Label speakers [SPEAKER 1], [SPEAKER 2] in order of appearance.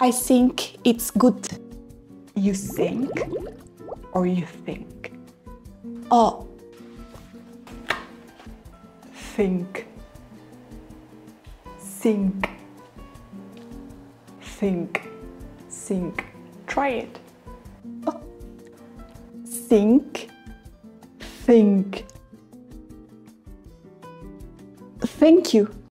[SPEAKER 1] I think it's good.
[SPEAKER 2] You think or you think?
[SPEAKER 1] Oh,
[SPEAKER 2] Think. Think. Think. Think. Try it.
[SPEAKER 1] think.
[SPEAKER 2] Think.
[SPEAKER 1] Thank you.